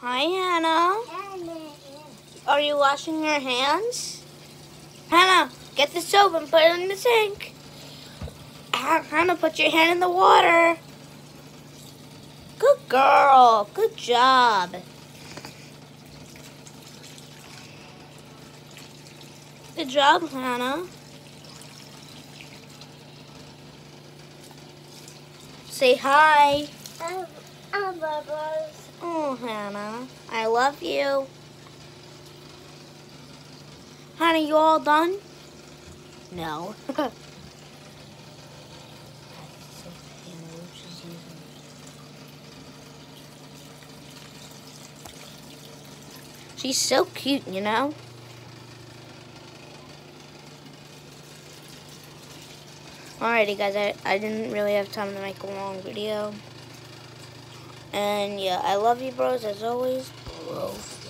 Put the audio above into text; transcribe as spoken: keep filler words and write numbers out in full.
Hi, Hannah. Are you washing your hands? Hannah, get the soap and put it in the sink. Hannah, put your hand in the water. Good girl. Good job. Good job, Hannah. Say hi. Oh, Hannah, I love you. Hannah, you all done? No. She's so cute, you know? Alrighty, guys, I, I didn't really have time to make a long video. And yeah, I love you, bros, as always. Bro.